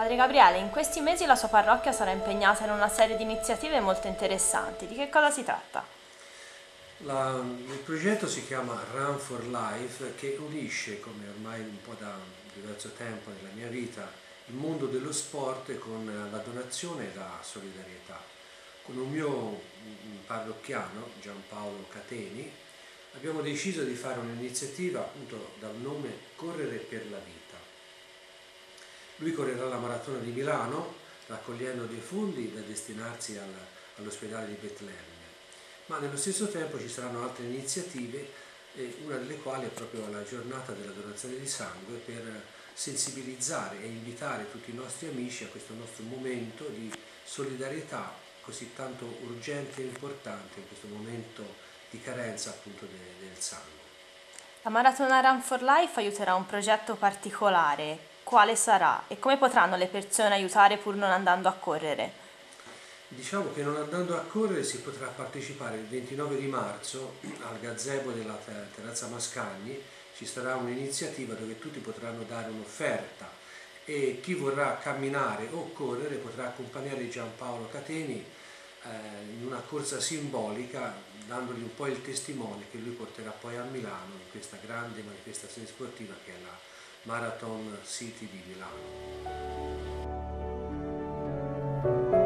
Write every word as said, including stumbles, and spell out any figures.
Padre Gabriele, in questi mesi la sua parrocchia sarà impegnata in una serie di iniziative molto interessanti. Di che cosa si tratta? La, il progetto si chiama Run for Life, che unisce, come ormai un po' da diverso tempo nella mia vita, il mondo dello sport con la donazione e la solidarietà. Con un mio parrocchiano, Giampaolo Cateni, abbiamo deciso di fare un'iniziativa appunto dal nome Correre per la vita. Lui correrà la maratona di Milano raccogliendo dei fondi da destinarsi al, all'ospedale di Betlemme, ma nello stesso tempo ci saranno altre iniziative, eh, una delle quali è proprio la giornata della donazione di sangue, per sensibilizzare e invitare tutti i nostri amici a questo nostro momento di solidarietà così tanto urgente e importante in questo momento di carenza appunto de, del sangue. La Maratona Run for Life aiuterà un progetto particolare. Quale sarà e come potranno le persone aiutare pur non andando a correre? Diciamo che non andando a correre si potrà partecipare il ventinove di marzo al gazebo della Terrazza Mascagni. Ci sarà un'iniziativa dove tutti potranno dare un'offerta e chi vorrà camminare o correre potrà accompagnare Giampaolo Cateni eh, in una corsa simbolica, dandogli un po' il testimone che lui porterà poi a Milano in questa grande manifestazione sportiva che è la Marathon City di Milano.